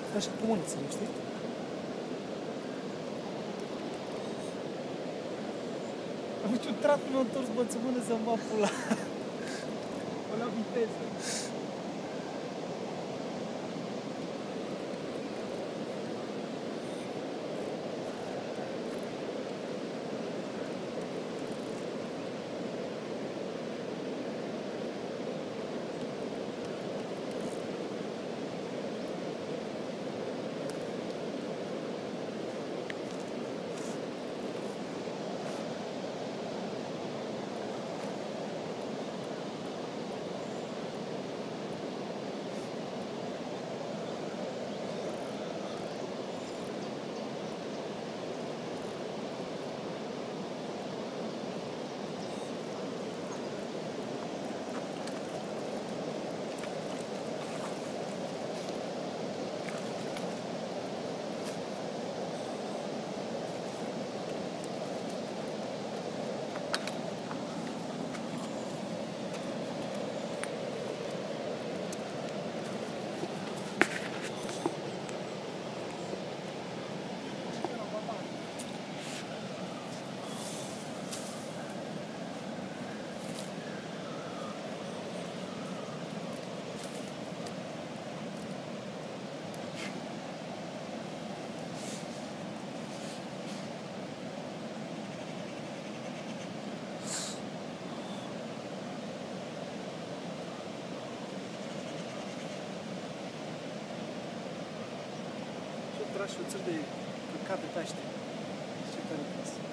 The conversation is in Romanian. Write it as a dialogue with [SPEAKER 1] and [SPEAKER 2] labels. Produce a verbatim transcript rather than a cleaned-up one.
[SPEAKER 1] Așa cu muniție, știi? Am niciun trat mi-a întors bățămână să-mi va pula. O la viteză. Tragi și o țări de căcat de taște. Ce tare pus.